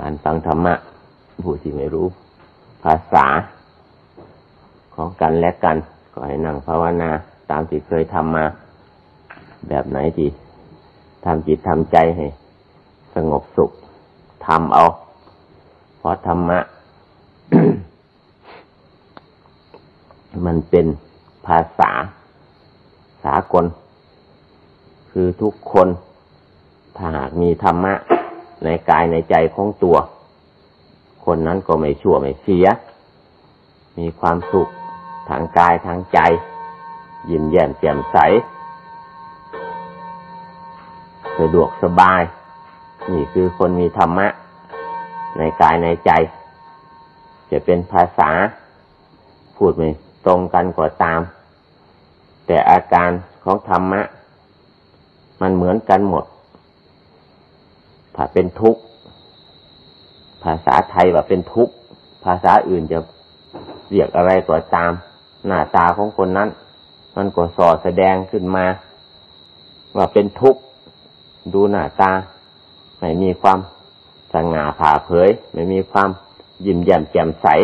การฟังธรรมะผู้ที่ไม่รู้ภาษาของกันและกันก็ให้นั่งภาวนาตามที่เคยทำมาแบบไหนที่ทำจิตทำใจให้สงบสุขทำเอาเพราะธรรมะ มันเป็นภาษาสากลคือทุกคนถ้าหากมีธรรมะในกายในใจของตัวคนนั้นก็ไม่ชั่วไม่เสียมีความสุขทางกายทางใจยิ้มแย้มแจ่มใสสะดวกสบายนี่คือคนมีธรรมะในกายในใจจะเป็นภาษาพูดไม่ตรงกันก็ตามแต่อาการของธรรมะมันเหมือนกันหมดถ้าเป็นทุกข์ภาษาไทยว่าเป็นทุกข์ภาษาอื่นจะเรียกอะไรก็ตามหน้าตาของคนนั้นมันก็ส่อแสดงขึ้นมาว่าเป็นทุกข์ดูหน้าตาไม่มีความสง่าผ่าเผยไม่มีความยิ้มแย้มแจ่มใส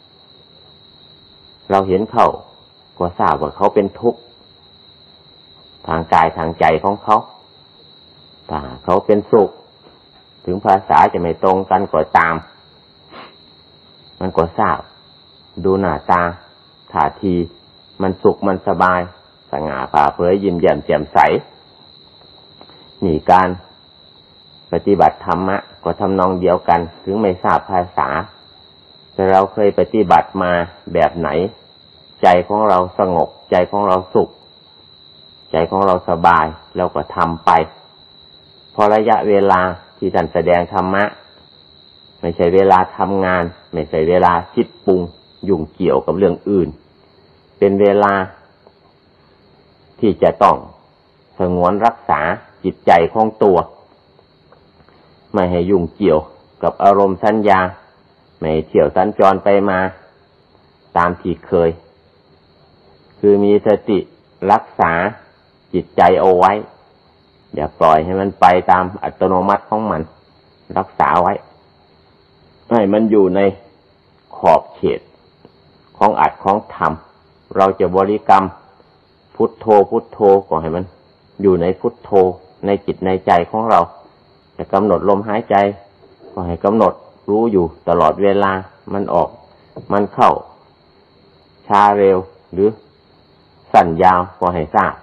เราเห็นเขาก็ทราบว่าเขาเป็นทุกข์ทางกายทางใจของเขาถ้าเขาเป็นสุขถึงภาษาจะไม่ตรงกันก็ตามมันก็ทราบดูหน้าตาท่าทีมันสุขมันสบายสง่าผ่าเผยยิ้มแย้มแจ่มใสนี่การปฏิบัติธรรมะก็ทำนองเดียวกันถึงไม่ทราบภาษาแต่เราเคยปฏิบัติมาแบบไหนใจของเราสงบใจของเราสุขใจของเราสบายเราก็ทำไปพอระยะเวลาที่ท่านแสดงธรรมะไม่ใช่เวลาทำงานไม่ใช่เวลาคิดปรุงยุ่งเกี่ยวกับเรื่องอื่นเป็นเวลาที่จะต้องสงวนรักษาจิตใจของตัวไม่ให้ยุ่งเกี่ยวกับอารมณ์สัญญาไม่ให้เที่ยวสัญจรไปมาตามที่เคยคือมีสติรักษาจิตใจเอาไว้อย่าปล่อยให้มันไปตามอัตโนมัติของมันรักษาไว้ให้มันอยู่ในขอบเขตของอัตของธรรมเราจะบริกรรมพุทโธพุทโธก็ให้มันอยู่ในพุทโธในจิตในใจของเราจะกำหนดลมหายใจก็ให้กำหนดรู้อยู่ตลอดเวลามันออกมันเข้าช้าเร็วหรือสั้นยาวก็ให้ทราบ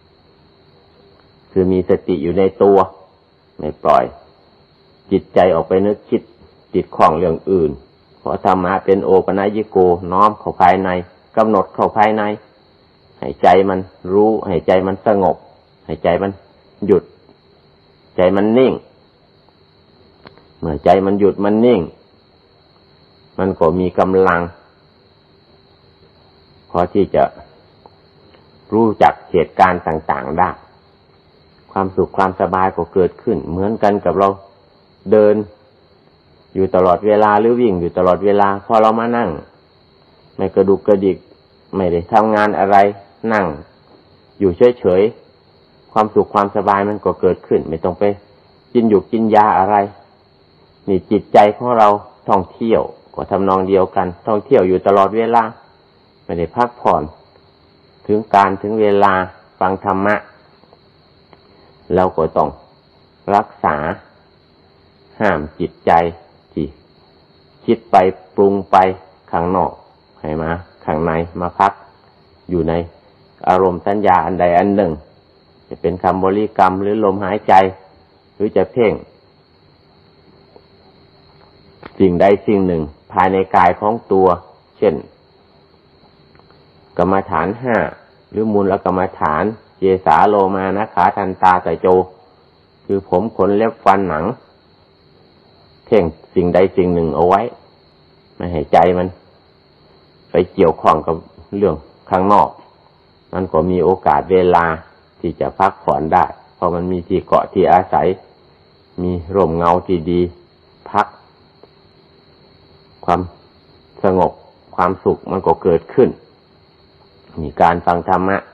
คือมีสติอยู่ในตัวไม่ปล่อยจิตใจออกไปนึกคิดติดข้องเรื่องอื่นเพราะธรรมะเป็นโอปัญญิโกน้อมเข้าภายในกำหนดเข้าภายในให้ใจมันรู้ให้ใจมันสงบให้ใจมันหยุดใจมันนิ่งเมื่อใจมันหยุดมันนิ่งมันก็มีกำลังพอที่จะรู้จักเหตุการณ์ต่างๆได้ความสุขความสบายก็เกิดขึ้นเหมือนกันกับเราเดินอยู่ตลอดเวลาหรือวิ่งอยู่ตลอดเวลาพอเรามานั่งไม่กระดุกกระดิกไม่ได้ทำงานอะไรนั่งอยู่เฉยๆความสุขความสบายมันก็เกิดขึ้นไม่ต้องไปกินอยู่กินยาอะไรนี่จิตใจของเราท่องเที่ยวก็ทำนองเดียวกันท่องเที่ยวอยู่ตลอดเวลาไม่ได้พักผ่อนถึงการถึงเวลาฟังธรรมะเราก็ต้องรักษาห้ามจิตใจที่คิดไปปรุงไปข้างนอกให้มาข้างในมาพักอยู่ในอารมณ์สัญญาอันใดอันหนึ่งจะเป็นคำบริกรรมหรือลมหายใจหรือจะเพ่งสิ่งใดสิ่งหนึ่งภายในกายของตัวเช่นกรรมฐาน5หรือมูลกรรมฐานเจสาโลมานะขาทันตาตะโจคือผมขนเล็บฟันหนังเพ่งสิ่งใดสิ่งหนึ่งเอาไว้ไม่ให้ใจมันไปเกี่ยวข้องกับเรื่องข้างนอกมันก็มีโอกาสเวลาที่จะพักผ่อนได้เพราะมันมีที่เกาะที่อาศัยมีร่มเงาที่ดีพักความสงบความสุขมันก็เกิดขึ้นมีการฟังธรรมะ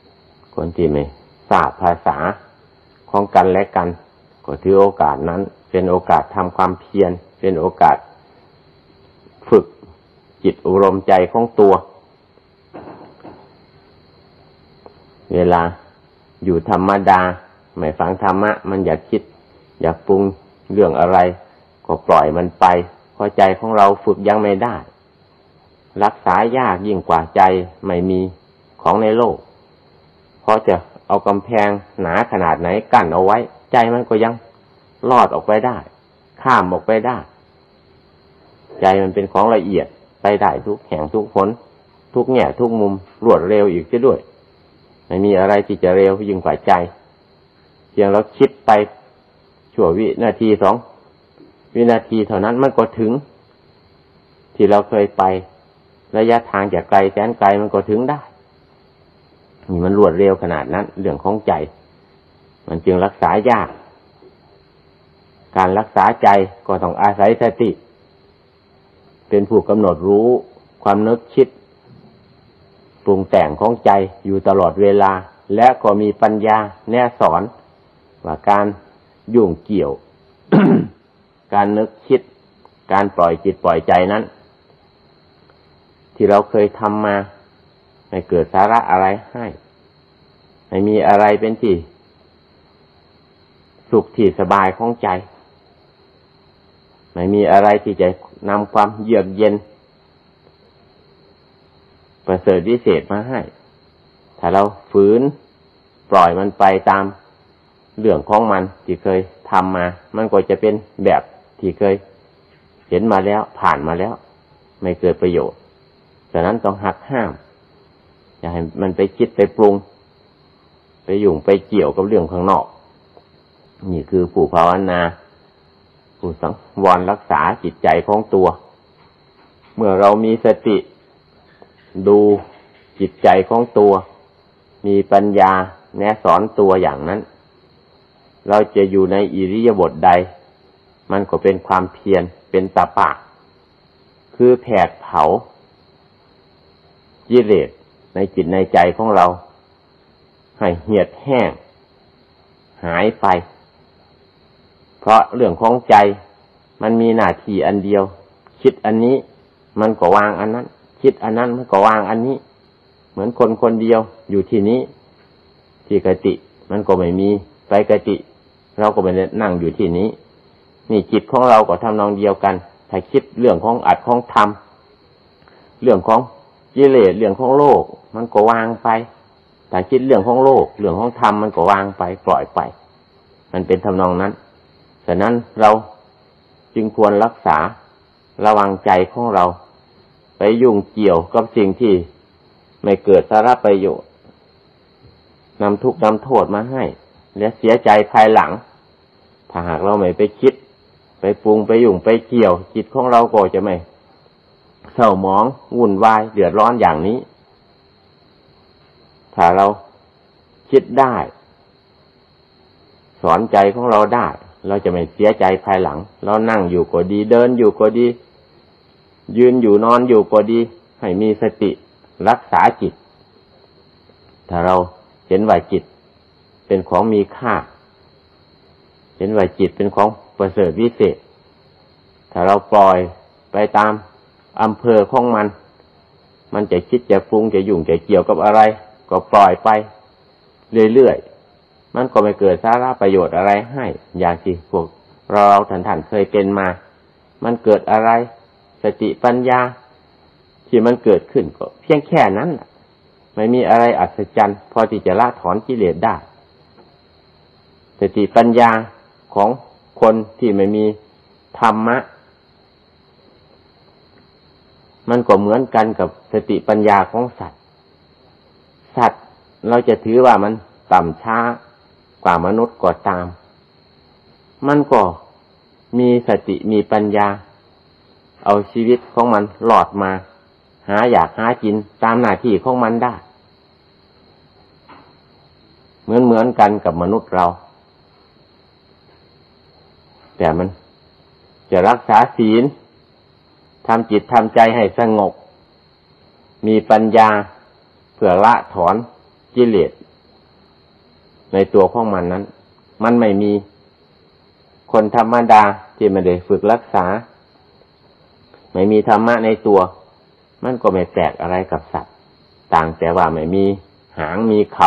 คนที่ไม่ทราบภาษาของกันและกันก็ถือโอกาสนั้นเป็นโอกาสทำความเพียรเป็นโอกาสฝึกจิตอบรมใจของตัวเวลาอยู่ธรรมดาไม่ฟังธรรมะมันอยากคิดอยากปรุงเรื่องอะไรก็ปล่อยมันไปเพราะใจของเราฝึกยังไม่ได้รักษายากยิ่งกว่าใจไม่มีของในโลกเพราะจะเอากำแพงหนาขนาดไหนกั้นเอาไว้ใจมันก็ยังลอดออกไปได้ข้ามออกไปได้ใจมันเป็นของละเอียดไปได้ทุกแห่งทุกหนทุกแง่ทุกมุมรวดเร็วอีกด้วยไม่มีอะไรที่จะเร็วยิ่งกว่าใจเพียงเราคิดไปชั่ววินาที2 วินาทีเท่านั้นมันก็ถึงที่เราเคยไประยะทางจากไกลแสนไกลมันก็ถึงได้นี่มันรวดเร็วขนาดนั้นเรื่องของใจมันจึงรักษายากการรักษาใจก็ต้องอาศัยสติเป็นผู้กำหนดรู้ความนึกคิดปรุงแต่งของใจอยู่ตลอดเวลาและก็มีปัญญาแนะสอนว่าการยุ่งเกี่ยว การนึกคิดการปล่อยจิตปล่อยใจนั้นที่เราเคยทำมาไม่เกิดสาระอะไรให้ไม่มีอะไรเป็นที่สุขที่สบายของใจไม่มีอะไรที่จะนำความเยือกเย็นประเสริฐวิเศษมาให้ถ้าเราฝืนปล่อยมันไปตามเรื่องของมันที่เคยทำมามันก็จะเป็นแบบที่เคยเห็นมาแล้วผ่านมาแล้วไม่เกิดประโยชน์ฉะนั้นต้องหักห้ามอย่าให้มันไปคิดไปปรุงไปยุ่งไปเกี่ยวกับเรื่องข้างนอกนี่คือผู้ภาวนาผู้สังวรรักษาจิตใจของตัวเมื่อเรามีสติดูจิตใจของตัวมีปัญญาแนะสอนตัวอย่างนั้นเราจะอยู่ในอิริยาบถใดมันก็เป็นความเพียรเป็นตปะคือแผดเผากิเลสในจิตในใจของเราให้เหี่ยวแห้งหายไปเพราะเรื่องของใจมันมีหน้าที่อันเดียวคิดอันนี้มันก็วางอันนั้นคิดอันนั้นมันก็วางอันนี้เหมือนคนคนเดียวอยู่ที่นี้ที่กติมันก็ไม่มีไปกติเราก็ไม่ได้นั่งอยู่ที่นี้นี่จิตของเราก็ทำนองเดียวกันถ้าคิดเรื่องของอัตของธรรมเรื่องของกิเลสเรื่องของโลกมันก็วางไปแต่คิดเรื่องของโลกเรื่องของธรรมมันก็วางไปปล่อยไปมันเป็นทำนองนั้นฉะนั้นเราจึงควรรักษาระวังใจของเราไปยุ่งเกี่ยวกับสิ่งที่ไม่เกิดสาระประโยชน์นำทุกข์นำโทษมาให้และเสียใจภายหลังถ้าหากเราไม่ไปคิดไปปรุงไปยุ่งไปเกี่ยวจิตของเราก็จะไม่เศร้าหมองวุ่นวายเดือดร้อนอย่างนี้ถ้าเราคิดได้สอนใจของเราได้เราจะไม่เสียใจภายหลังเรานั่งอยู่ก็ดีเดินอยู่ก็ดียืนอยู่นอนอยู่ก็ดีให้มีสติรักษาจิตถ้าเราเห็นว่าจิตเป็นของมีค่าเห็นว่าจิตเป็นของประเสริฐวิเศษถ้าเราปล่อยไปตามอำเภอของมันจะคิดจะปรุงจะยุ่งจะเกี่ยวกับอะไรก็ปล่อยไปเรื่อยๆมันก็ไม่เกิดสาระประโยชน์อะไรให้อย่างที่พวกเราท่านๆเคยเป็นมามันเกิดอะไรสติปัญญาที่มันเกิดขึ้นก็เพียงแค่นั้นไม่มีอะไรอัศจรรย์พอที่จะละถอนกิเลสได้สติปัญญาของคนที่ไม่มีธรรมะมันก็เหมือนกันกับสติปัญญาของสัตว์เราจะถือว่ามันต่ำช้ากว่ามนุษย์ก็ตามมันก็มีสติมีปัญญาเอาชีวิตของมันหลอดมาหาอยากหากินตามหน้าที่ของมันได้เหมือนกันกับมนุษย์เราแต่มันจะรักษาศีลทำจิตทำใจให้สงบมีปัญญาเพื่อละถอนกิเลสในตัวของมันนั้นมันไม่มีคนธรรมดาที่ไม่ได้ฝึกรักษาไม่มีธรรมะในตัวมันก็ไม่แปลกอะไรกับสัตว์ต่างแต่ว่าไม่มีหางมีเขา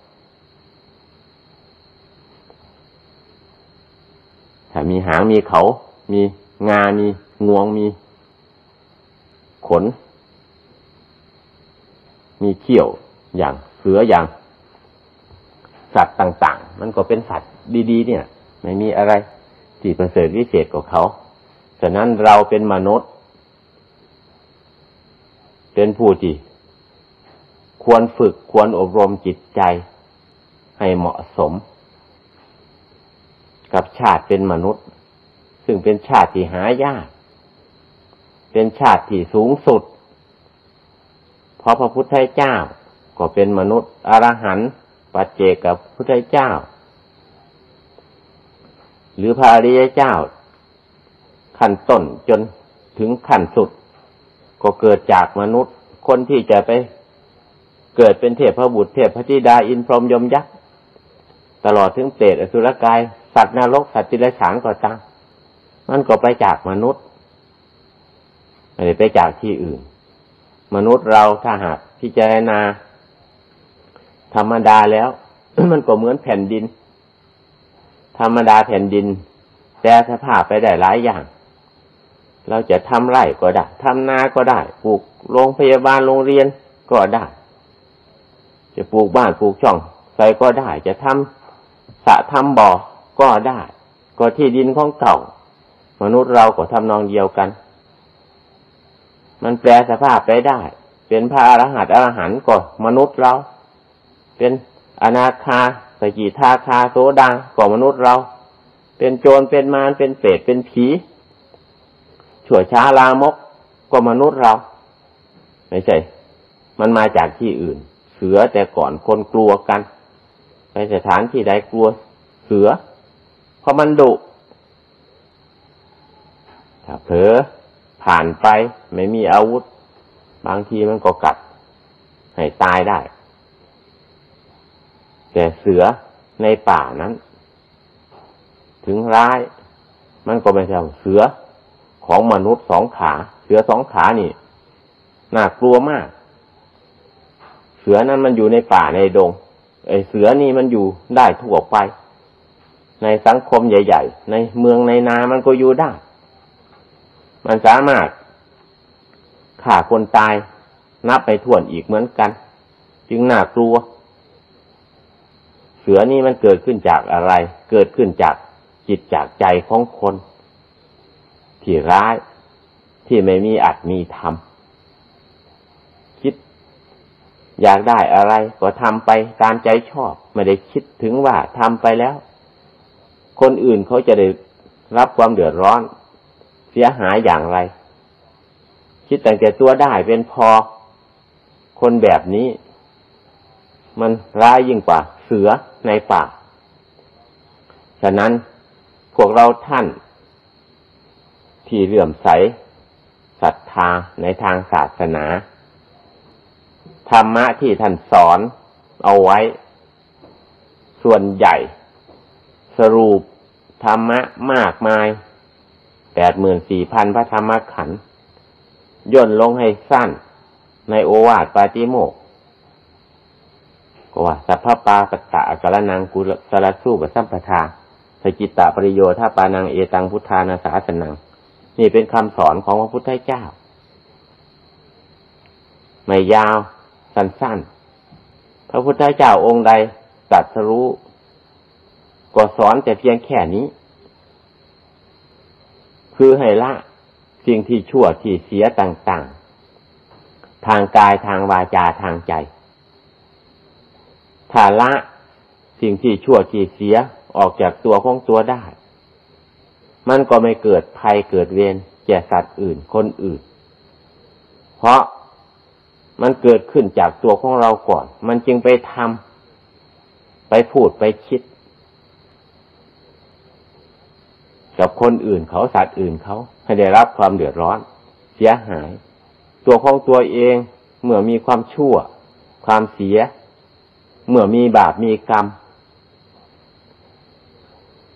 ถ้ามีหางมีเขามีงามีงวงมีขนมีเขี้ยวอย่างเสืออย่างสัตว์ต่างๆมันก็เป็นสัตว์ดีๆเนี่ยไม่มีอะไรที่ประเสริฐวิเศษกว่าเขาฉะนั้นเราเป็นมนุษย์เป็นผู้ที่ควรฝึกควรอบรมจิตใจให้เหมาะสมกับชาติเป็นมนุษย์ซึ่งเป็นชาติที่หายากเป็นชาติที่สูงสุดเพราะพระพุทธเจ้าก็เป็นมนุษย์อรหันต์ปัจเจกกับพระพุทธเจ้าหรือพระอริยเจ้าขั้นต้นจนถึงขั้นสุดก็เกิดจากมนุษย์คนที่จะไปเกิดเป็นเทพบุตรเทพธิดาอินพรหมยมยักษ์ตลอดถึงเปรตอสุรกายสัตว์นรกสัตว์ดิเรกชันก็ตามมันก็ไปจากมนุษย์ไม่ได้ไปจากที่อื่นมนุษย์เราถ้าหากพิจารณาธรรมดาแล้ว มันก็เหมือนแผ่นดินธรรมดาแผ่นดินแต่สภาพไปได้หลายอย่างเราจะทำไร่ก็ได้ทำนาก็ได้ปลูกโรงพยาบาลโรงเรียนก็ได้จะปลูกบ้านปลูกช่องใส่ก็ได้จะทำสระทำบ่อก็ได้ก็ที่ดินของเก่ามนุษย์เราก็ทำนองเดียวกันมันแปลสภาพไปได้เป็นพระอรหันต์ก็มนุษย์เราเป็นอนาคาสกิทาคาโสดาก็มนุษย์เราเป็นโจรเป็นมารเป็นเปรตเป็นผีชั่วช้าลามกก็มนุษย์เราไม่ใช่มันมาจากที่อื่นเสือแต่ก่อนคนกลัวกันไปสถานที่ใดกลัวเสือเพราะมันดุถ้าเผลอผ่านไปไม่มีอาวุธบางทีมันก็กัดให้ตายได้แต่เสือในป่านั้นถึงร้ายมันก็ไม่ใช่เสือของมนุษย์สองขาเสือสองขานี่น่ากลัวมากเสือนั้นมันอยู่ในป่าในดงไอ้เสือนี่มันอยู่ได้ทั่วไปในสังคมใหญ่ๆในเมืองในนามันก็อยู่ได้มันสามารถฆ่าคนตายนับไปถ้วนอีกเหมือนกันจึงน่ากลัวเสือนี่มันเกิดขึ้นจากอะไรเกิดขึ้นจากจิตจากใจของคนที่ร้ายที่ไม่มีอัตมีธรรมคิดอยากได้อะไรก็ทำไปตามใจชอบไม่ได้คิดถึงว่าทำไปแล้วคนอื่นเขาจะได้รับความเดือดร้อนเสียหายอย่างไรคิดแต่ตัวได้เป็นพอคนแบบนี้มันร้ายยิ่งกว่าเสือในป่าฉะนั้นพวกเราท่านที่เลื่อมใสศรัทธาในทางศาสนาธรรมะที่ท่านสอนเอาไว้ส่วนใหญ่สรุปธรรมะมากมาย 84,000 พระธรรมขันธ์ย่นลงให้สั้นในโอวาทปาติโมกข์ก็ว่าสัพพปาปัตตะกะระนังกุสลสูปสัมปทาสกิตตปริโยทปานังเอตังพุทธานาสาสนังนี่เป็นคำสอนของพระพุทธเจ้าไม่ยาวสั้นๆพระพุทธเจ้าองค์ใดตรัสรู้ก็สอนแต่เพียงแค่นี้คือให้ละสิ่งที่ชั่วที่เสียต่างๆทางกายทางวาจาทางใจถ้าละสิ่งที่ชั่วที่เสียออกจากตัวของตัวได้มันก็ไม่เกิดภัยเกิดเวรแก่สัตว์อื่นคนอื่นเพราะมันเกิดขึ้นจากตัวของเราก่อนมันจึงไปทำไปพูดไปคิดกับคนอื่นเขาสัตว์อื่นเขาให้ได้รับความเดือดร้อนเสียหายตัวของตัวเองเมื่อมีความชั่วความเสียเมื่อมีบาปมีกรรม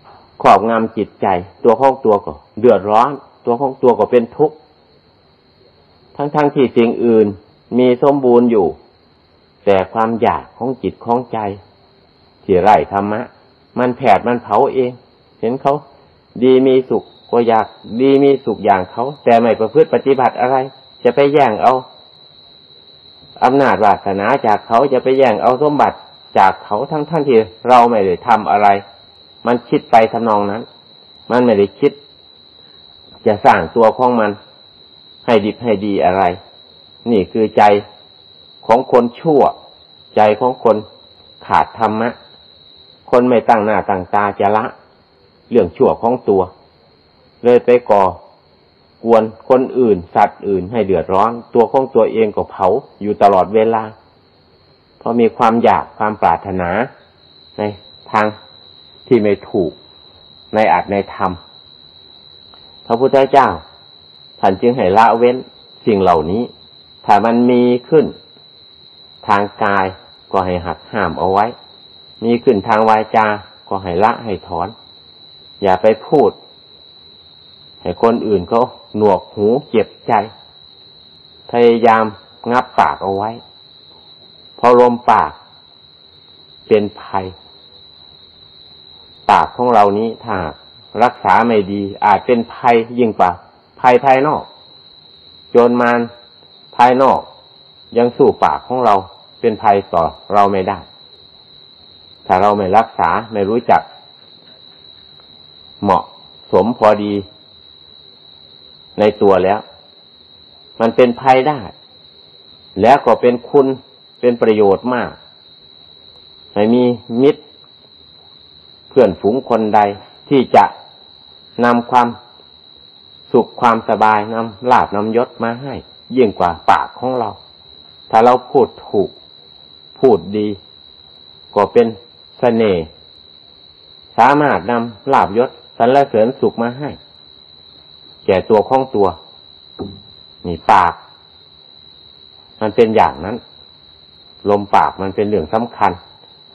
ครอบงำจิตใจตัวของตัวก็เดือดร้อนตัวของตัวก็เป็นทุกข์ทั้งที่สิ่งอื่นมีสมบูรณ์อยู่แต่ความอยากของจิตของใจที่ไร้ธรรมะมันแผดมันเผาเองเห็นเขาดีมีสุขก็อยากดีมีสุขอย่างเขาแต่ไม่ประพฤติปฏิบัติอะไรจะไปแย่งเอาอำนาจวาสนาจากเขาจะไปแย่งเอาสมบัติจากเขาทั้งที่เราไม่ได้ทำอะไรมันคิดไปทำนองนั้นมันไม่ได้คิดจะสร้างตัวของมันให้ดิบให้ดีอะไรนี่คือใจของคนชั่วใจของคนขาดธรรมะคนไม่ตั้งหน้าตั้งตาจะละเรื่องชั่วของตัวเลยไปก่อกวนคนอื่นสัตว์อื่นให้เดือดร้อนตัวของตัวเองก็เผาอยู่ตลอดเวลาเพราะมีความอยากความปรารถนาในทางที่ไม่ถูกในอาจในธรรมพระพุทธเจ้าท่านจึงให้ละเว้นสิ่งเหล่านี้ถ้ามันมีขึ้นทางกายก็ให้หักห้ามเอาไว้มีขึ้นทางวาจาก็ให้ละให้ถอนอย่าไปพูดให้คนอื่นเขาหนวกหูเจ็บใจพยายามงับปากเอาไว้เพราะลมปากเป็นภัยปากของเรานี้ถ้ารักษาไม่ดีอาจเป็นภัยยิ่งกว่าภัยภายนอกโจรมารภายนอกยังสู้ปากของเราเป็นภัยต่อเราไม่ได้ถ้าเราไม่รักษาไม่รู้จักเหมาะสมพอดีในตัวแล้วมันเป็นภัยได้แล้วก็เป็นคุณเป็นประโยชน์มากไม่มีมิตรเพื่อนฝูงคนใดที่จะนำความสุขความสบายนำลาภนำยศมาให้ยิ่งกว่าปากของเราถ้าเราพูดถูกพูดดีก็เป็นเสน่ห์สามารถนำลาภยศสรรเสริญสุขมาให้แก่ตัวของตัวนี่ปากมันเป็นอย่างนั้นลมปากมันเป็นเรื่องสำคัญ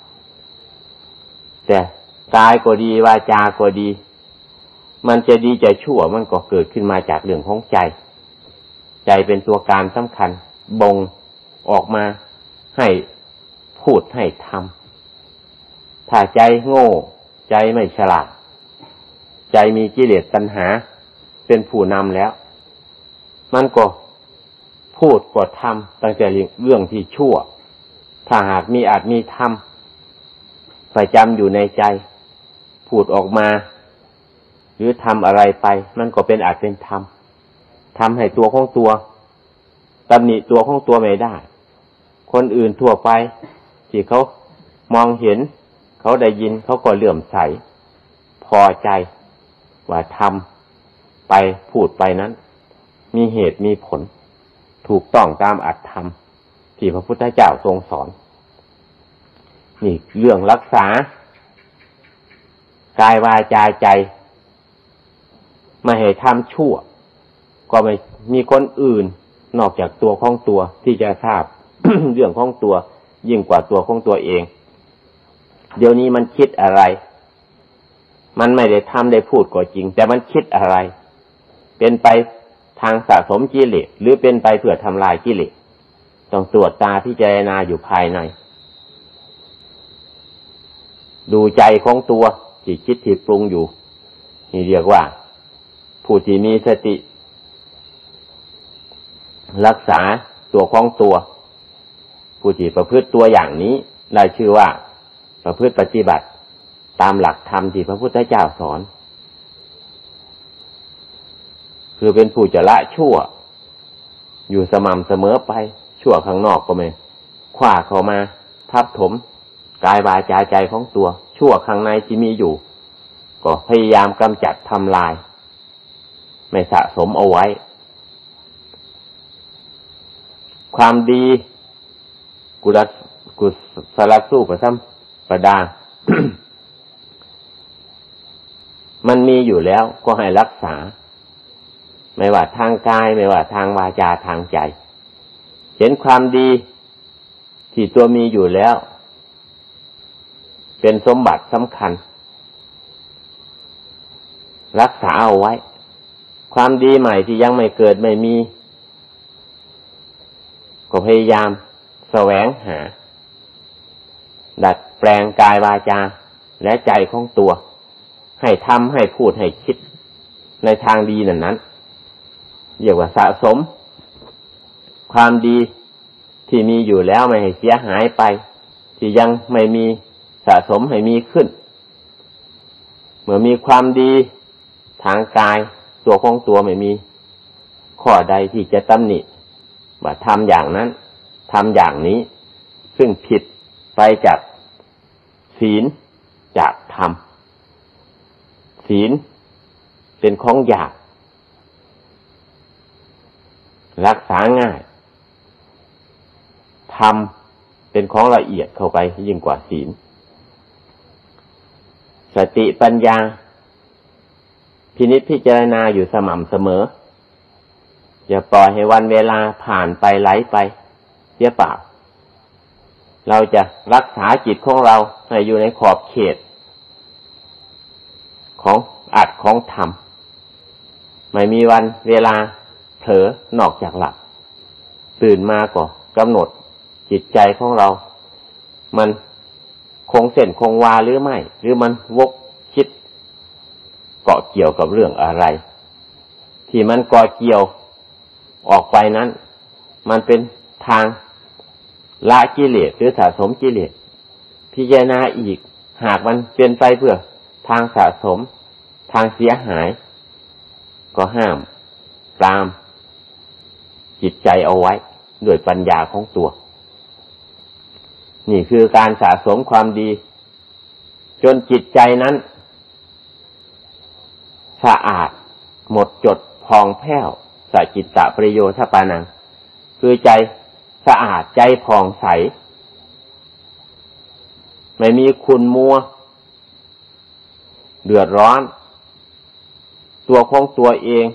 แต่กายก็ดีวาจาก็ดีมันจะดีจะชั่วมันก็เกิดขึ้นมาจากเรื่องของใจใจเป็นตัวการสำคัญบ่งออกมาให้พูดให้ทำถ้าใจโง่ใจไม่ฉลาดใจมีกิเลสตัณหาเป็นผู้นำแล้วมันก็พูดก็ทำตั้งแต่เรื่องที่ชั่วถ้าหากมีอาจมีทำประจำอยู่ในใจพูดออกมาหรือทำอะไรไปมันก็เป็นอาจเป็นธรรมทำให้ตัวของตัวตำหนิตัวของตัวไม่ได้คนอื่นทั่วไปที่เขามองเห็นเขาได้ยินเขาก็เลื่อมใสพอใจว่าทำไปพูดไปนั้นมีเหตุมีผลถูกต้องตามอัตธรรมที่พระพุทธเจ้าทรงสอนนี่เรื่องรักษากายวาจาใจไม่ให้ทำชั่วก็ไม่มีคนอื่นนอกจากตัวของตัวที่จะทราบ เรื่องของตัวยิ่งกว่าตัวของตัวเองเดี๋ยวนี้มันคิดอะไรมันไม่ได้ทำได้พูดก็จริงแต่มันคิดอะไรเป็นไปทางสะสมกิเลสหรือเป็นไปเพื่อทำลายกิเลสต้องตรวจตาพิจารณาอยู่ภายในดูใจของตัวที่คิดที่ปรุงอยู่นี่เรียกว่าผู้ที่มีสติรักษาตัวของตัวผู้ที่ประพฤติตัวอย่างนี้ได้ชื่อว่าประพฤติปฏิบัติตามหลักธรรมที่พระพุทธเจ้าสอนคือเป็นผู้จะละชั่วอยู่สม่ำเสมอไปชั่วข้างนอกก็ไม่คว้าเข้ามาทับถมกายวาจาใจของตัวชั่วข้างในที่มีอยู่ก็พยายามกำจัดทำลายไม่สะสมเอาไว้ความดีกุศลสู้ประสัมปดา มันมีอยู่แล้วก็ให้รักษาไม่ว่าทางกายไม่ว่าทางวาจาทางใจเห็นความดีที่ตัวมีอยู่แล้วเป็นสมบัติสำคัญรักษาเอาไว้ความดีใหม่ที่ยังไม่เกิดไม่มีก็พยายามแสวงหาดัดแปลงกายวาจาและใจของตัวให้ทำให้พูดให้คิดในทางดีนั้นเรียกว่าสะสมความดีที่มีอยู่แล้วไม่ให้เสียหายไปที่ยังไม่มีสะสมให้มีขึ้นเมื่อมีความดีทางกายตัวของตัวไม่มีข้อใดที่จะตำหนิว่าทำอย่างนั้นทำอย่างนี้ซึ่งผิดไปจากศีลจากธรรมศีลเป็นของหยาบรักษาง่ายธรรมเป็นของละเอียดเข้าไปยิ่งกว่าศีลสติปัญญาพินิจพิจารณาอยู่สม่ำเสมออย่าปล่อยให้วันเวลาผ่านไปไหลไปเสียเปล่าเราจะรักษาจิตของเราให้อยู่ในขอบเขตของอัตของธรรมไม่มีวันเวลาเผลอนอกจากหลับตื่นมาก็กำหนดจิตใจของเรามันคงเส้นคงวาหรือไม่หรือมันวกคิดเกาะเกี่ยวกับเรื่องอะไรที่มันเกาะเกี่ยวออกไปนั้นมันเป็นทางละกิเลสหรือสะสมกิเลสพิจารณาอีกหากมันเป็นไปเพื่อทางสะสมทางเสียหายก็ห้ามปรามจิตใจเอาไว้ด้วยปัญญาของตัวนี่คือการสะสมความดีจนจิตใจนั้นสะอาดหมดจดผ่องแผ้วสัจจิตตประโยชน์ปานังคือใจสะอาดใจผ่องใสไม่มีขุ่นมัวเดือดร้อนตัวของตัวเอง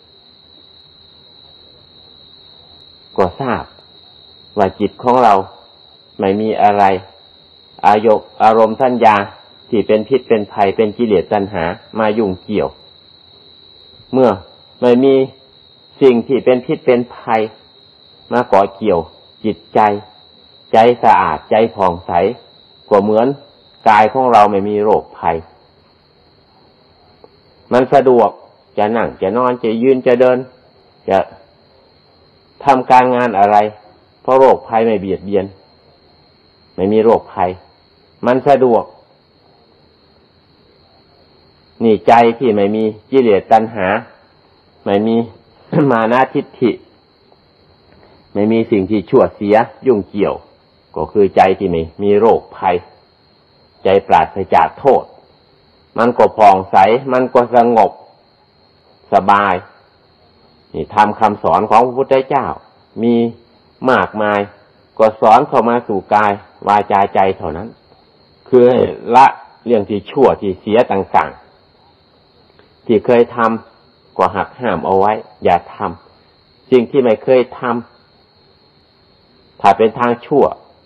ก็ทราบว่าจิตของเราไม่มีอะไรอารมณ์สัญญาที่เป็นพิษเป็นภัยเป็นกิเลสตัณหามายุ่งเกี่ยวเมื่อไม่มีสิ่งที่เป็นพิษเป็นภัยมาก่อเกี่ยวจิตใจใจสะอาดใจผ่องใสก็เหมือนกายของเราไม่มีโรคภัยมันสะดวกจะนั่งจะนอนจะยืนจะเดินจะทำการงานอะไรเพราะโรคภัยไม่เบียดเบียนไม่มีโรคภัยมันสะดวกนี่ใจที่ไม่มีกิเลสตัณหาไม่มี มานะทิฏฐิไม่มีสิ่งที่ชั่วเสียยุ่งเกี่ยวก็คือใจที่ไม่มีโรคภัยใจปราศจากโทษมันก็ผ่องใสมันก็สงบสบายนี่ทำคำสอนของพระพุทธเจ้ามีมากมายก็สอนเข้ามาสู่กายวาจาใจเท่านั้นคือละเรื่องที่ชั่วที่เสียต่างๆที่เคยทำก็หักห้ามเอาไว้อย่าทำสิ่งที่ไม่เคยทำถ้าเป็นทางชั่ว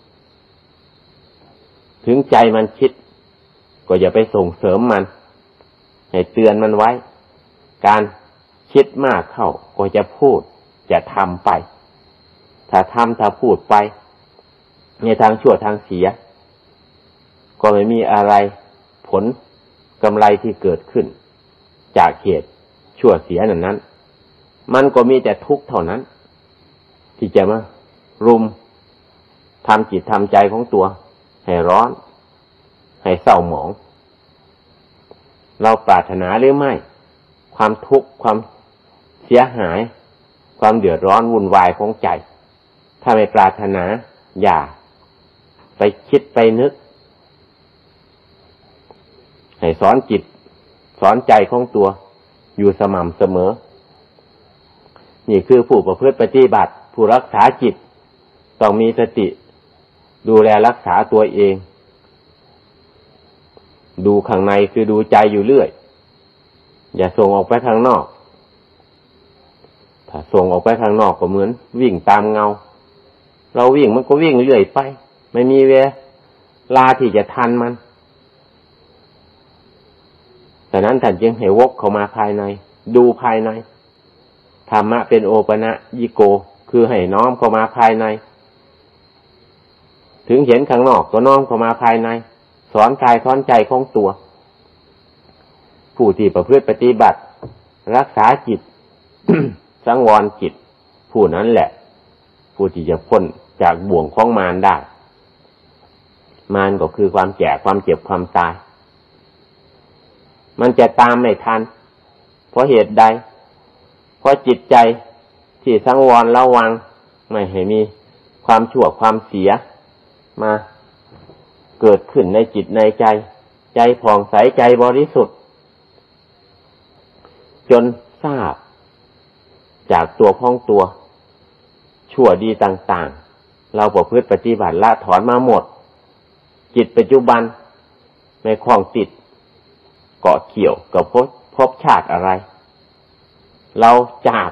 ถึงใจมันคิดก็อย่าไปส่งเสริมมันให้เตือนมันไว้การคิดมากเข้าก็จะพูดจะทำไปถ้าทำถ้าพูดไปในทางชั่วทางเสียก็ไม่มีอะไรผลกำไรที่เกิดขึ้นจากเหตุชั่วเสียนั้นมันก็มีแต่ทุกข์เท่านั้นที่จะมารุมทำจิตทำใจของตัวให้ร้อนให้เศร้าหมองเราปรารถนาหรือไม่ความทุกข์ความเสียหายความเดือดร้อนวุ่นวายของใจถ้าไม่ปรารถนาอย่าไปคิดไปนึกให้สอนจิตสอนใจของตัวอยู่สม่ำเสมอนี่คือผู้ประพฤติปฏิบัติผู้รักษาจิตต้องมีสติดูแลรักษาตัวเองดูข้างในคือดูใจอยู่เรื่อยอย่าส่งออกไปข้างนอกถ้าส่งออกไปข้างนอกก็เหมือนวิ่งตามเงาเราวิ่งมันก็วิ่งเรื่อยไปไม่มีเวลาที่จะทันมันแต่นั้นท่านจึงให้วกเข้ามาภายในดูภายในธรรมะเป็นโอปนยิโกคือให้น้อมเข้ามาภายในถึงเห็นข้างนอกก็น้อมเข้ามาภายในสอนกายสอนใจของตัวผู้ที่ประพฤติปฏิบัติรักษาจิต สังวรจิตผู้นั้นแหละผู้ที่จะพ้นจากบ่วงของมารได้มารก็คือความแก่ความเจ็บความตายมันจะตามไม่ทันเพราะเหตุใดเพราะจิตใจที่สังวรระวังไม่ให้มีความชั่วความเสียมาเกิดขึ้นในจิตในใจใจผ่องใสใจบริสุทธิ์จนทราบจากตัวของตัวชั่วดีต่างๆเราประพฤติปฏิบัติละถอนมาหมดจิตปัจจุบันไม่คล้องติดเกาะเกี่ยวกับภพชาติอะไรเราจาก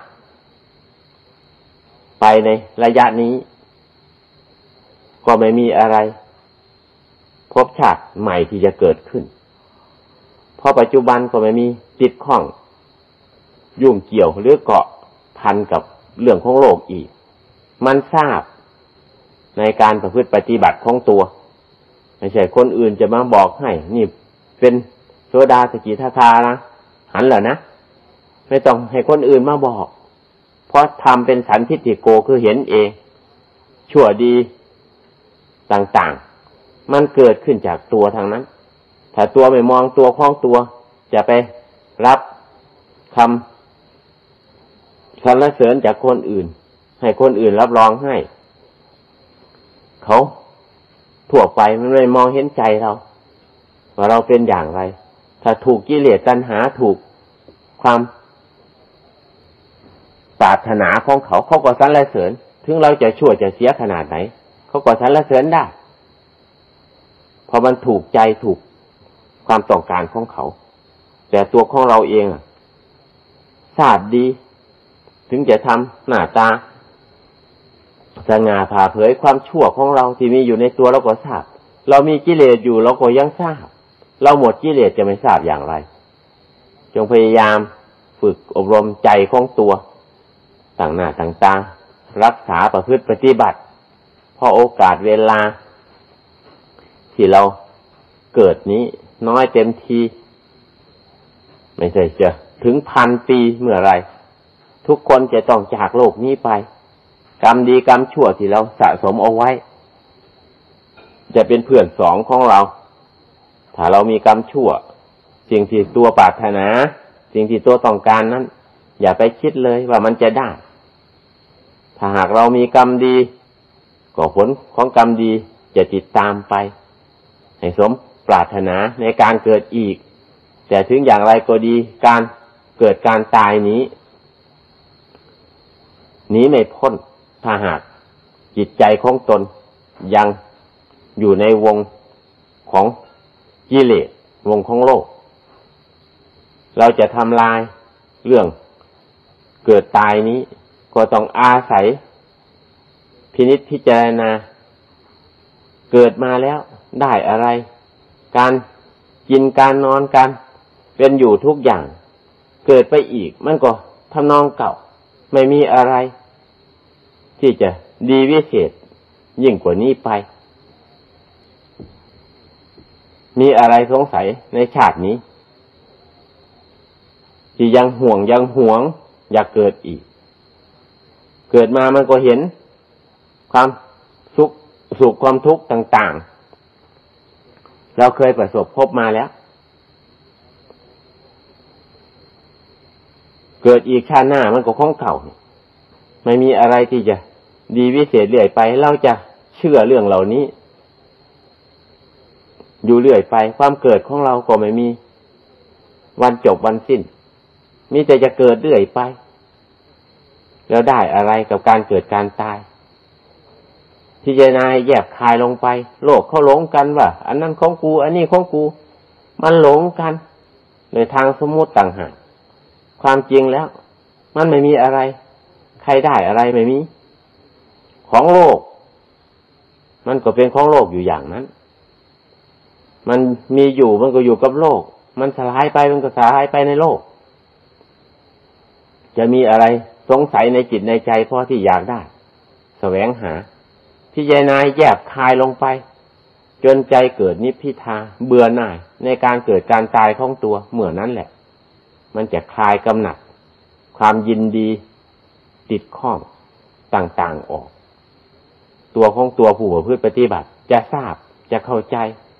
ไปในระยะนี้ก็ไม่มีอะไรภพชาติใหม่ที่จะเกิดขึ้นเพราะปัจจุบันก็ไม่มีติดข้องยุ่งเกี่ยวหรือเกาะพันกับเรื่องของโลกอีกมันทราบในการประพฤติปฏิบัติของตัวไม่ใช่คนอื่นจะมาบอกให้นี่เป็นโสดาสกิทาคานะหันเหรอนะไม่ต้องให้คนอื่นมาบอกเพราะทำเป็นสันทิฏฐิโกคือเห็นเองชั่วดีต่างๆมันเกิดขึ้นจากตัวทางนั้นถ้าตัวไม่มองตัวของตัวจะไปรับคำสรรเสริญจากคนอื่นให้คนอื่นรับรองให้เขาทั่วไปมันไม่มองเห็นใจเราว่าเราเป็นอย่างไรถ้าถูกกิเลสตัณหาถูกความปรารถนาของเขาเขาก็สรรเสริญถึงเราจะชั่วจะเสียขนาดไหนเขาก็สรรเสริญได้เพราะมันถูกใจถูกความต้องการของเขาแต่ตัวของเราเองทราบดีถึงจะทำหน้าตาสง่าผ่าเผยความชั่วของเราที่มีอยู่ในตัวเราก็ทราบเรามีกิเลสอยู่เราก็ยังทราบเราหมดกิเลสจะไม่ทราบอย่างไรจงพยายามฝึกอบรมใจของตัวต่างหน้าต่างตารักษาประพฤติปฏิบัติเพราะโอกาสเวลาที่เราเกิดนี้น้อยเต็มทีไม่ใช่จะถึง1,000 ปีเมื่อไรทุกคนจะต้องจากโลกนี้ไปกรรมดีกรรมชั่วที่เราสะสมเอาไว้จะเป็นเพื่อนสองของเราถ้าเรามีกรรมชั่วสิ่งที่ตัวปรารถนาสิ่งที่ตัวต้องการนั้นอย่าไปคิดเลยว่ามันจะได้ถ้าหากเรามีกรรมดีก็ผลของกรรมดีจะติดตามไปให้สมปรารถนาในการเกิดอีกแต่ถึงอย่างไรก็ดีการเกิดการตายนี้หนีไม่พ้นถ้าหากจิตใจของตนยังอยู่ในวงของกิเลสวงของโลกเราจะทำลายเรื่องเกิดตายนี้ก็ต้องอาศัยพินิจพิจารณาเกิดมาแล้วได้อะไรการกินการนอนการเป็นอยู่ทุกอย่างเกิดไปอีกมันก็ทำนองเก่าไม่มีอะไรที่จะดีวิเศษยิ่งกว่านี้ไปมีอะไรสงสัยในชาตินี้ที่ยังห่วงอยากเกิดอีกเกิดมามันก็เห็นความสุขความทุกข์ต่างๆเราเคยประสบพบมาแล้วเกิดอีกชาติหน้ามันก็ของเก่าไม่มีอะไรที่จะดีวิเศษเรื่อยไปเราจะเชื่อเรื่องเหล่านี้อยู่เรื่อยไปความเกิดของเราก็ไม่มีวันจบวันสิ้นมีแต่จะเกิดเรื่อยไปแล้วได้อะไรกับการเกิดการตายพิจารณาแยกคายลงไปโลกเขาหลงกันว่าอันนั้นของกูอันนี้ของกูมันหลงกันในทางสมมุติต่างหากความจริงแล้วมันไม่มีอะไรใครได้อะไรไม่มีของโลกมันก็เป็นของโลกอยู่อย่างนั้นมันมีอยู่มันก็อยู่กับโลกมันสลายไปมันก็สลายไปในโลกจะมีอะไรสงสัยในจิตในใจเพราะที่อยากได้แสวงหาพิจารณาแยบคายลงไปจนใจเกิดนิพพิทาเบื่อหน่ายในการเกิดการตายของตัวเมื่อนั้นแหละมันจะคลายกำหนัดความยินดีติดข้องต่างๆออกตัวของตัวผู้ประพฤติปฏิบัติจะทราบจะเข้าใจ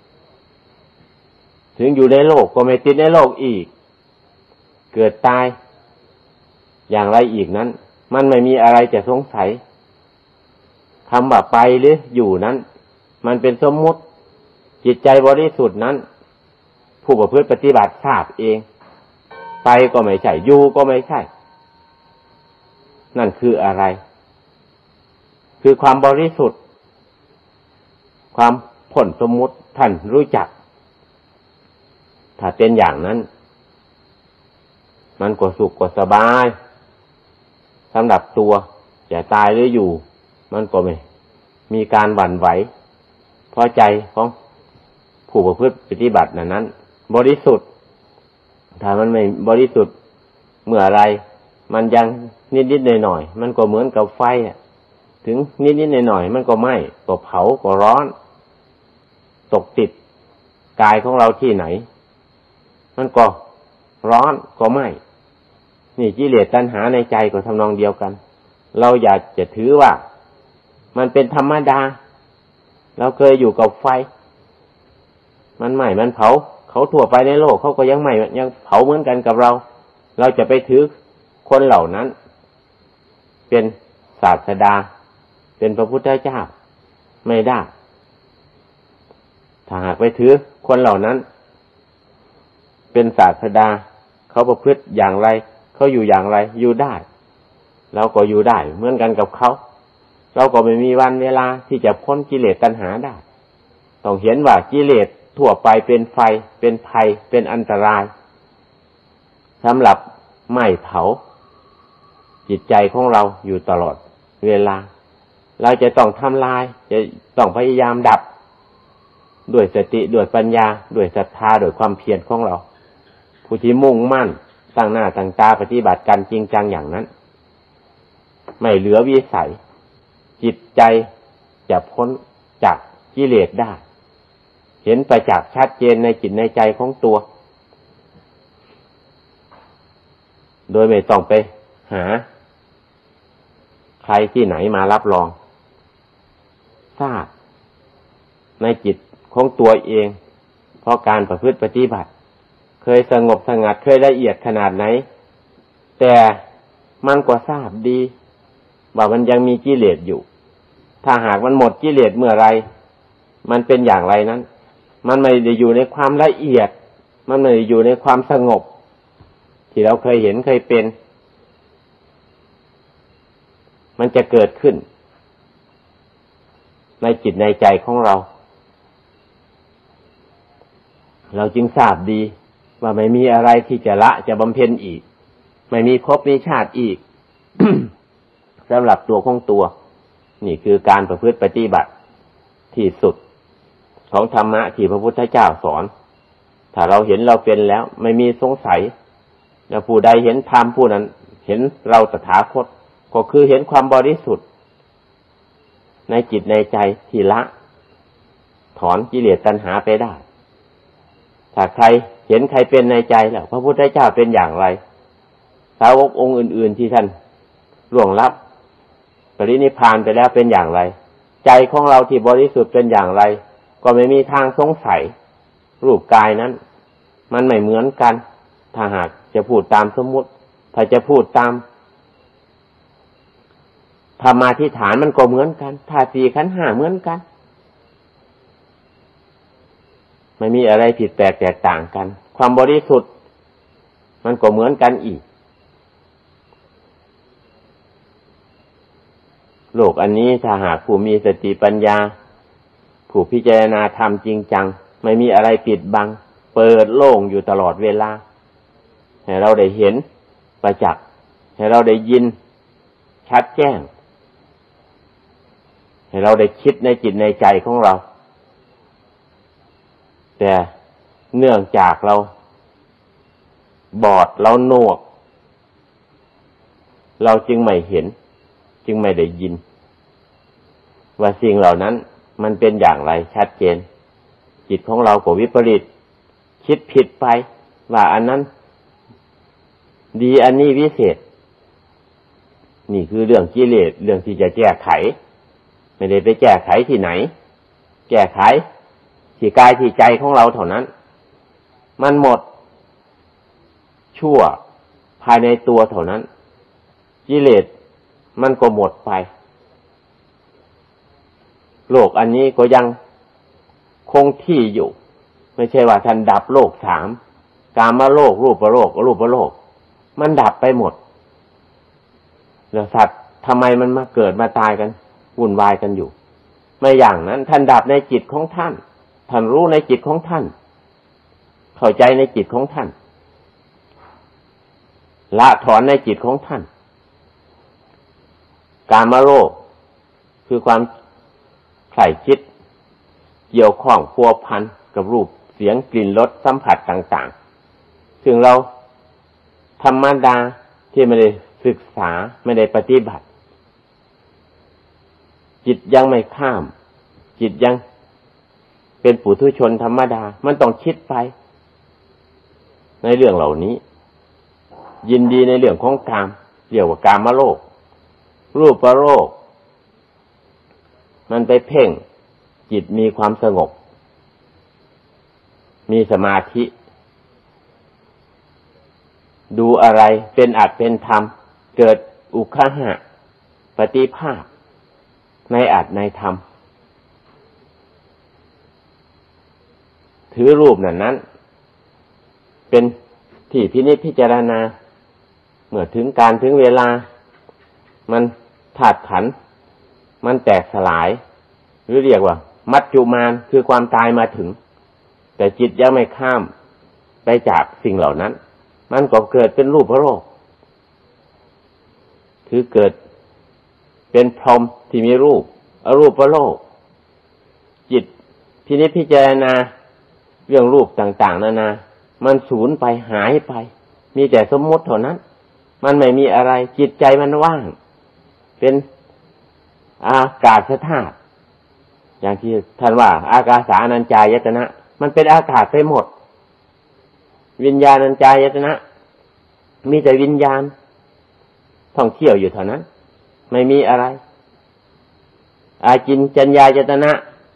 ถึงอยู่ในโลกก็ไม่ติดในโลกอีกเกิดตายอย่างไรอีกนั้นมันไม่มีอะไรจะสงสัยคำว่าไปหรืออยู่นั้นมันเป็นสมมุติจิตใจบริสุทธิ์นั้นผู้ประพฤติปฏิบัติทราบเองไปก็ไม่ใช่อยู่ก็ไม่ใช่นั่นคืออะไรคือความบริสุทธิ์ความพ้นสมมุติท่านรู้จักถ้าเป็นอย่างนั้นมันก็สุขก็สบายสำหรับตัวจะตายหรืออยู่มันก็ไม่มีการหวั่นไหวเพราะใจของผู้ประพฤติปฏิบัตินั้นบริสุทธิ์ถ้ามันไม่บริสุทธิ์เมื่อไรมันยังนิดๆหน่อยๆมันก็เหมือนกับไฟถึงนิดๆหน่อยๆมันก็ไหม้ก็เผาก็ร้อนตกติดกายของเราที่ไหนมันก็ร้อนก็ไหม้นี่กิเลสตัณหาในใจก็ทำนองเดียวกันเราอยากจะถือว่ามันเป็นธรรมดาเราเคยอยู่กับไฟมันไหม้มันเผาเขาทั่วไปในโลกเขาก็ยังไหม้ยังเผาเหมือนกันกับเราเราจะไปถือคนเหล่านั้นเป็นศาสดาเป็นพระพุทธเจ้าไม่ได้ถ้าหากไปถือคนเหล่านั้นเป็นศาสดาเขาประพฤติอย่างไรเขาอยู่อย่างไรอยู่ได้เราก็อยู่ได้เหมือนกันกับเขาเราก็ไม่มีวันเวลาที่จะพ้นกิเลสตัณหาได้ต้องเห็นว่ากิเลสทั่วไปเป็นไฟเป็นภัยเป็นอันตรายสำหรับไหม้เผาจิตใจของเราอยู่ตลอดเวลาเราจะต้องทำลายจะต้องพยายามดับด้วยสติด้วยปัญญาด้วยศรัทธาด้วยความเพียรของเราผู้ที่มุ่งมั่นตั้งหน้าตั้งตาปฏิบัติกันจริงจังอย่างนั้นไม่เหลือวิสัยจิตใจจะพ้นจากกิเลสได้เห็นประจักษ์ชัดเจนในจิตในใจของตัวโดยไม่ต้องไปหาใครที่ไหนมารับรองทราบในจิตของตัวเองเพราะการประพฤติปฏิบัติเคยสงบสงัดเคยละเอียดขนาดไหนแต่มันก็ทราบดีว่ามันยังมีกิเลสอยู่ถ้าหากมันหมดกิเลสเมื่อไรมันเป็นอย่างไรนั้นมันไม่ได้อยู่ในความละเอียดมันไม่ได้อยู่ในความสงบที่เราเคยเห็นเคยเป็นมันจะเกิดขึ้นในจิตในใจของเราเราจึงทราบดีว่าไม่มีอะไรที่จะละจะบำเพ็ญอีกไม่มีภพมีชาติอีก สำหรับตัวของตัวนี่คือการประพฤติปฏิบัติที่สุดของธรรมะที่พระพุทธเจ้าสอนถ้าเราเห็นเราเป็นแล้วไม่มีสงสัยแล้วผู้ใดเห็นธรรมผู้นั้นเห็นเราตถาคตก็คือเห็นความบริสุทธิ์ในจิตในใจที่ละถอนกิเลสตัณหาไปได้ถ้าใครเห็นใครเป็นในใจแล้วพระพุทธเจ้าเป็นอย่างไรสาวกองค์อื่นๆที่ท่านล่วงลับปรินิพพานไปแล้วเป็นอย่างไรใจของเราที่บริสุทธิ์เป็นอย่างไรก็ไม่มีทางสงสัยรูปกายนั้นมันไม่เหมือนกันถ้าหากจะพูดตามสมมุติถ้าจะพูดตามธรรมาธิฐานมันก็เหมือนกันธาตุสี่ขันธ์ห้าเหมือนกันไม่มีอะไรผิดแปลกแตกต่างกันความบริสุทธิ์มันก็เหมือนกันอีกโลกอันนี้ถ้าหากผู้มีสติปัญญาผู้พิจารณาธรรมจริงจังไม่มีอะไรปิดบังเปิดโล่งอยู่ตลอดเวลาให้เราได้เห็นประจักษ์ให้เราได้ยินชัดแจ้งให้เราได้คิดในจิตในใจของเราแต่เนื่องจากเราบอดเราหนวกเราจึงไม่เห็นจึงไม่ได้ยินว่าสิ่งเหล่านั้นมันเป็นอย่างไรชัดเจนจิตของเราก็วิปริตคิดผิดไปว่าอันนั้นดีอันนี้วิเศษนี่คือเรื่องกิเลสเรื่องที่จะแก้ไขไม่ได้ไปแก้ไขที่ไหนแก้ไขที่กายที่ใจของเราเท่านั้นมันหมดชั่วภายในตัวเท่านั้นกิเลสมันก็หมดไปโลกอันนี้ก็ยังคงที่อยู่ไม่ใช่ว่าท่านดับโลกสามกามโลกรูปโลกอรูปโลกมันดับไปหมดแล้วสัตว์ทำไมมันมาเกิดมาตายกันวุ่นวายกันอยู่ไม่อย่างนั้นท่านดับในจิตของท่านท่านรู้ในจิตของท่านเข้าใจในจิตของท่านละถอนในจิตของท่านกามโลกคือความใส่คิดเกี่ยวข้องพัวพันกับรูปเสียงกลิ่นรสสัมผัสต่างๆซึ่งเราธรรมดาที่ไม่ได้ศึกษาไม่ได้ปฏิบัติจิตยังไม่ข้ามจิตยังเป็นปุถุชนธรรมดามันต้องคิดไปในเรื่องเหล่านี้ยินดีในเรื่องของกามเรียกว่ากามโลกรูปโลกมันไปเพ่งจิตมีความสงบมีสมาธิดูอะไรเป็นอัตเป็นธรรมเกิดอุคหะปฏิภาคในอัตในธรรมถือรูปนั้นเป็นที่พินิจพิจารณาเมื่อถึงการถึงเวลามันธาตุขันธ์มันแตกสลายหรือเรียกว่ามัจจุมานคือความตายมาถึงแต่จิตยังไม่ข้ามไปจากสิ่งเหล่านั้นมันก็เกิดเป็นรูปโลกคือเกิดเป็นพรหมที่มีรูปอรูปโลกจิตพินิจพิจารณาเรื่องรูปต่างๆนานามันสูญไปหายไปมีแต่สมมติเท่านั้นมันไม่มีอะไรจิตใจมันว่างเป็นอากาศธาตุอย่างที่ท่านว่าอากาสานัญจายตนะมันเป็นอากาศไปหมดวิญญาณัญจายตนะมีแต่วิญญาณท่องเที่ยวอยู่เท่านั้นไม่มีอะไรอาจินจัญญายตนะ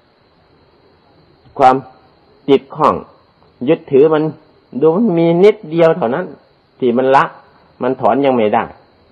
ความจิตข้องยึดถือมันดูมันมีนิดเดียวเท่านั้นที่มันละมันถอนยังไม่ได้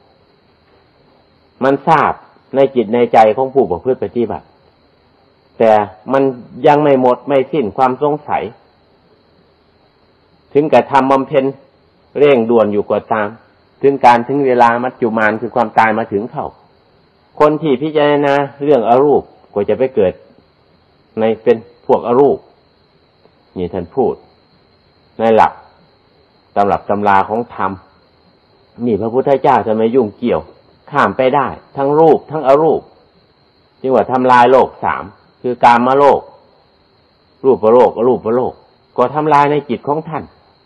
มันทราบในจิตในใจของผู้ประพฤติปฏิบัติแต่มันยังไม่หมดไม่สิ้นความสงสัยถึงกับทำบำเพ็ญเร่งด่วนอยู่ก็ตามถึงการถึงเวลามัจจุมานคือความตายมาถึงเข้าคนที่พิจารณาเรื่องอรูปก็จะไปเกิดในเป็นพวกอรูปนี่ท่านพูดในหลักตำรับตำราของธรรมนี่พระพุทธเจ้าจะไม่ยุ่งเกี่ยวข้ามไปได้ทั้งรูปทั้งอรูปจึงว่าทำลายโลกสามคือกามโลกรูปโลกอรูปโลกก็ทำลายในจิตของท่าน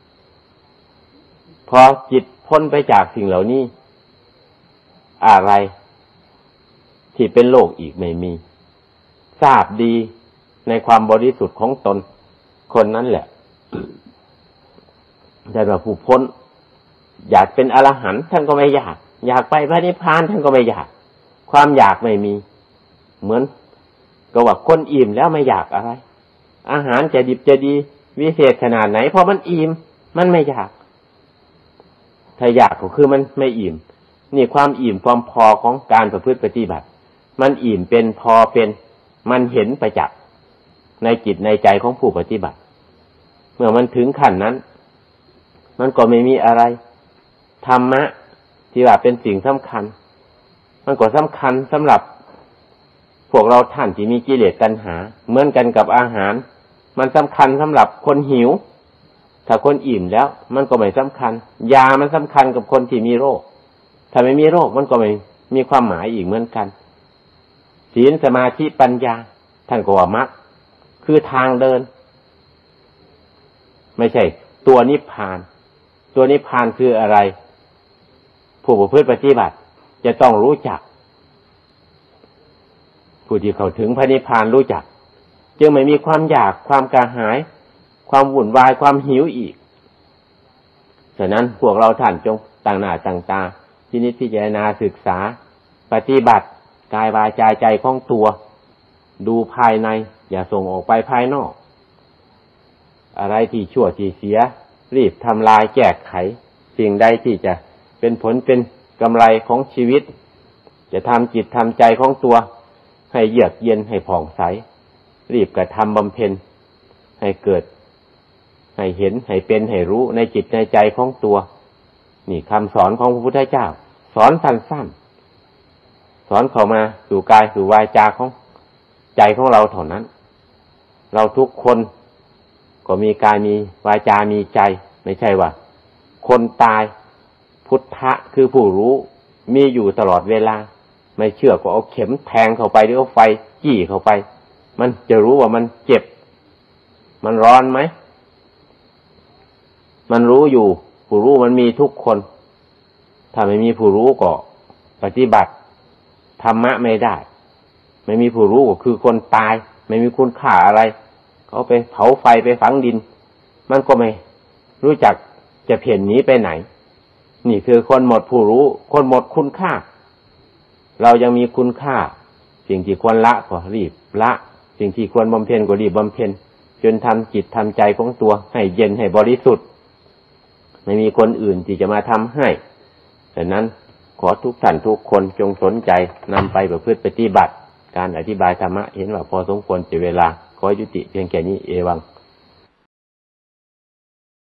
พอจิตพ้นไปจากสิ่งเหล่านี้อะไรที่เป็นโลกอีกไม่มีทราบดีในความบริสุทธิ์ของตนคนนั้นแหละแต่ว่าผู้พ้นอยากเป็นอรหันต์ท่านก็ไม่อยากไปพระนิพพานท่านก็ไม่อยากความอยากไม่มีเหมือนก็ว่าคนอิ่มแล้วไม่อยากอะไรอาหารจะดิบจะดีวิเศษขนาดไหนพอมันอิ่มมันไม่อยากถ้าอยากก็คือมันไม่อิ่มนี่ความอิ่มความพอของการประพฤติปฏิบัติมันอิ่มเป็นพอเป็นมันเห็นประจักษ์ในจิตในใจของผู้ปฏิบัติเมื่อมันถึงขั้นนั้นมันก็ไม่มีอะไรธรรมะที่ว่าเป็นสิ่งสำคัญมันก็สำคัญสำหรับพวกเราท่านที่มีกิเลสตัณหาเหมือนกันกับอาหารมันสำคัญสำหรับคนหิวถ้าคนอิ่มแล้วมันก็ไม่สำคัญยามันสำคัญกับคนที่มีโรคถ้าไม่มีโรคมันก็ไม่มีความหมายอีกเหมือนกันศีลสมาธิปัญญาท่านก็ว่ามรรคคือทางเดินไม่ใช่ตัวนิพพานตัวนิพพานคืออะไรผู้ประพฤติปฏิบัติจะต้องรู้จักผู้ที่เข้าถึงพระนิพพานรู้จักจึงไม่มีความอยากความกระหายความวุ่นวายความหิวอีกฉะนั้นพวกเราท่านจงตั้งหน้าตั้งตาพินิจพิจารณาศึกษาปฏิบัติกายวาจาใจของตัวดูภายในอย่าส่งออกไปภายนอกอะไรที่ชั่วที่เสียรีบทำลายแก้ไขสิ่งใดที่จะเป็นผลเป็นกำไรของชีวิตจะทำจิตทำใจของตัวให้เยือกเย็นให้ผ่องใสรีบกระทำบำเพ็ญให้เกิดให้เห็นให้เป็นให้รู้ในจิตในใจของตัวนี่คำสอนของพระพุทธเจ้าสอนสั้นๆสอนเข้ามาสู่กายสู่วาจาของใจของเราเท่านั้นเราทุกคนก็มีกายมีวาจามีใจไม่ใช่ว่าคนตายพุทธะคือผู้รู้มีอยู่ตลอดเวลาไม่เชื่อก็เอาเข็มแทงเข้าไปหรือเอาไฟจี้เข้าไปมันจะรู้ว่ามันเจ็บมันร้อนไหมมันรู้อยู่ผู้รู้มันมีทุกคนถ้าไม่มีผู้รู้ก็ปฏิบัติธรรมะไม่ได้ไม่มีผู้รู้ก็คือคนตายไม่มีคุณค่าอะไรเขาไปเผาไฟไปฝังดินมันก็ไม่รู้จักจะเพ่นหนีไปไหนนี่คือคนหมดผู้รู้คนหมดคุณค่าเรายังมีคุณค่าสิ่งที่ควรละก็รีบละสิ่งที่ควรบำเพ็ญก็รีบบำเพ็ญจนทำจิตทำใจของตัวให้เย็นให้บริสุทธิ์ไม่มีคนอื่นที่จะมาทำให้ฉะนั้นขอทุกท่านทุกคนจงสนใจนำไปประพฤติปฏิบัติการอธิบายธรรมะเห็นว่าพอสมควรเสียเวลาขอยุติเพียงแค่นี้เอวัง